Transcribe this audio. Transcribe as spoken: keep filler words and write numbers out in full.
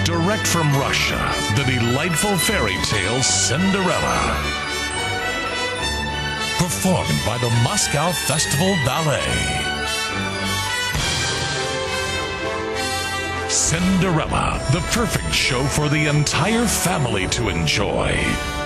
Direct from Russia, the delightful fairy tale Cinderella. Performed by the Moscow Festival Ballet. Cinderella, the perfect show for the entire family to enjoy.